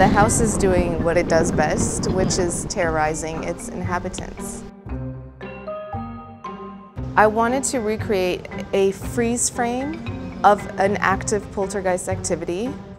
The house is doing what it does best, which is terrorizing its inhabitants. I wanted to recreate a freeze frame of an active poltergeist activity